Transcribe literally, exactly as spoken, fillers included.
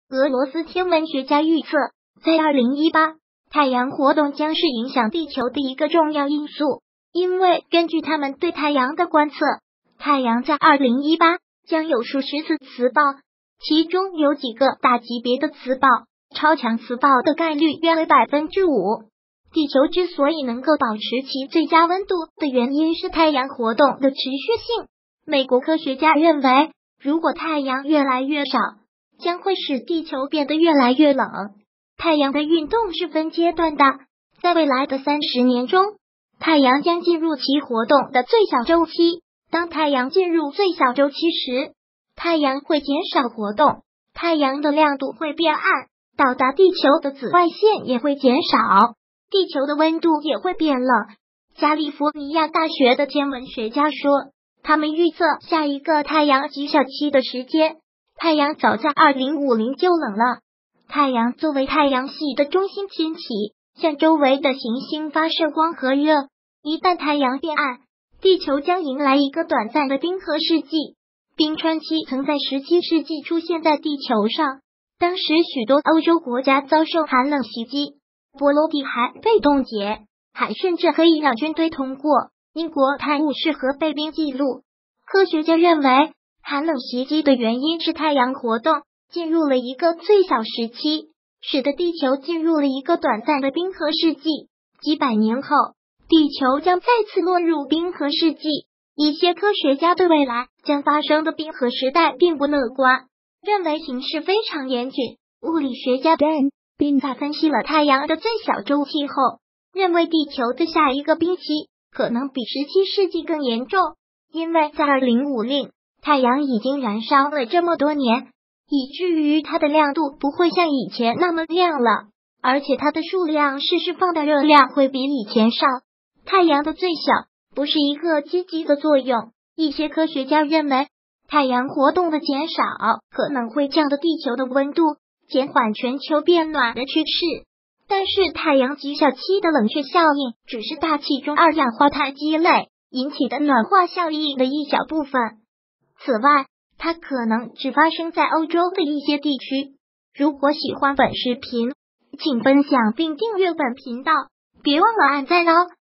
俄罗斯天文学家预测，在二零一八，太阳活动将是影响地球的一个重要因素，因为根据他们对太阳的观测，太阳在二零一八将有数十次磁暴，其中有几个大级别的磁暴，超强磁暴的概率约为百分之五。地球之所以能够保持其最佳温度的原因是太阳活动的持续性。美国科学家认为，如果太阳越来越少，将会使地球变得越来越冷。太阳的运动是分阶段的，在未来的三十年中，太阳将进入其活动的最小周期。当太阳进入最小周期时，太阳会减少活动，太阳的亮度会变暗，到达地球的紫外线也会减少，地球的温度也会变冷。加利福尼亚大学的天文学家说，他们预测下一个太阳极小期的时间，太阳早在二零五零就冷了。太阳作为太阳系的中心天体，向周围的行星发射光和热。一旦太阳变暗，地球将迎来一个短暂的冰河世纪。冰川期曾在十七世纪出现在地球上，当时许多欧洲国家遭受寒冷袭击，波罗的海被冻结，海甚至可以让军队通过。英国泰晤士河被冰记录。科学家认为，寒冷袭击的原因是太阳活动进入了一个最小时期，使得地球进入了一个短暂的冰河世纪。几百年后，地球将再次落入冰河世纪。一些科学家对未来将发生的冰河时代并不乐观，认为形势非常严峻。物理学家 Ben 并在分析了太阳的最小周期后，认为地球的下一个冰期可能比十七世纪更严重，因为在二零五零，太阳已经燃烧了这么多年，以至于它的亮度不会像以前那么亮了，而且它的数量是释放的热量会比以前少。太阳的最小不是一个积极的作用，一些科学家认为，太阳活动的减少可能会降低地球的温度，减缓全球变暖的趋势。但是太阳极小期的冷却效应只是大气中二氧化碳积累引起的暖化效应的一小部分。此外，它可能只发生在欧洲的一些地区。如果喜欢本视频，请分享并订阅本频道，别忘了按赞哦。